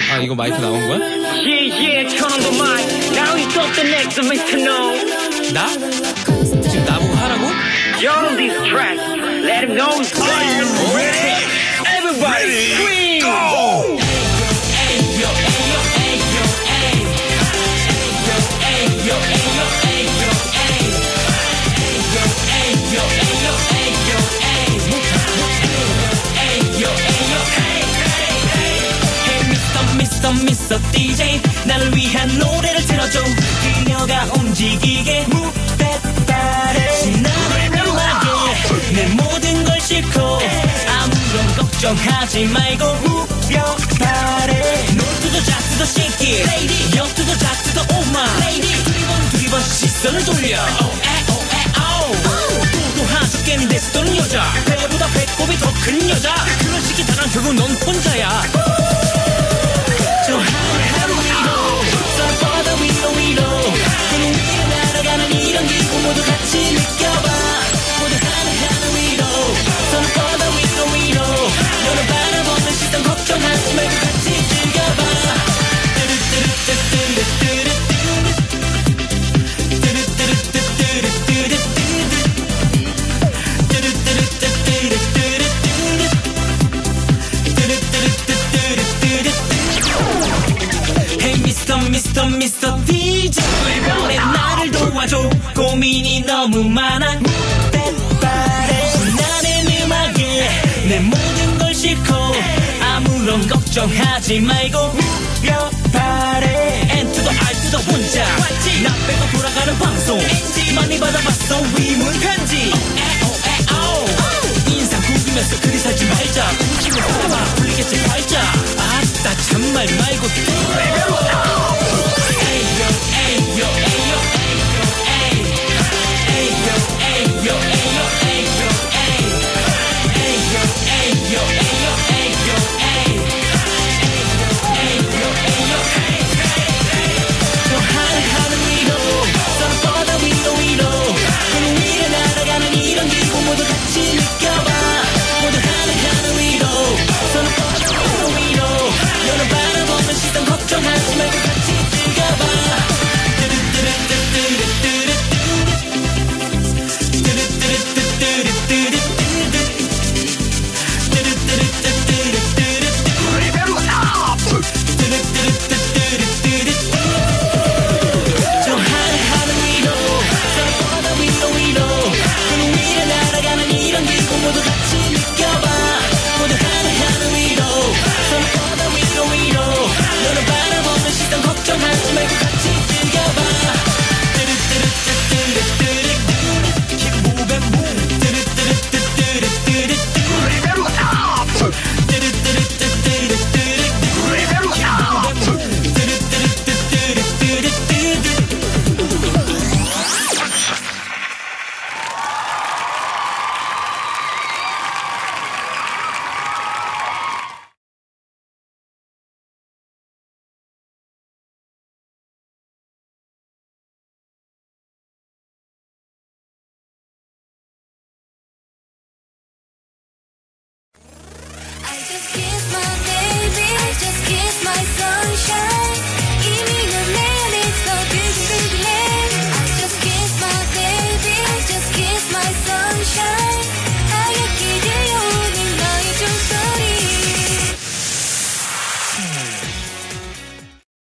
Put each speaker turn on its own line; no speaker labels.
아, 이거 마이크 나온 거야?
Yeah, turn on the mic. Now it's up the next to Mr. No.
나? 지금 나보고 하라고?
You're on this track. Let him know it's
Are you ready?
Everybody
Ready?
scream.
Go!
Mr. DJ 나를 위한 노래를 틀어줘 그녀가 움직이게 Move that body 신나는 음악에 내 모든 걸 싣고 아무런 걱정하지 말고 Move your body North to the south to the shake it Lady Young to the top to the oh my Lady 두리번 시선을 돌려 Oh oh oh 또 하수 게임 데스도는 여자 배보다 배꼽이 더 큰 여자 그런 식이 다른 결국 넌 혼자야 저 하루 위로 썰뻗어 위로 그 위로 날아가는 이런 기분 모두 같이 느껴봐 모두 하늘 위로 썰뻗어 위로 너를 바라보는 시선 걱정하지 말고 같이 즐겨봐 Mr. DJ 이번에 나를 도와줘 고민이 너무 많아 나는 음악에 내 모든 걸 싣고 아무런 걱정하지 말고 Move your body N to the R to the 혼자 나 빼고 돌아가는 방송 많이 받아봤어 위문 편지 인상 구기면서 그리 살지 말자 웃기면 살아봐 풀리겠지 팔자 아따 참말 말고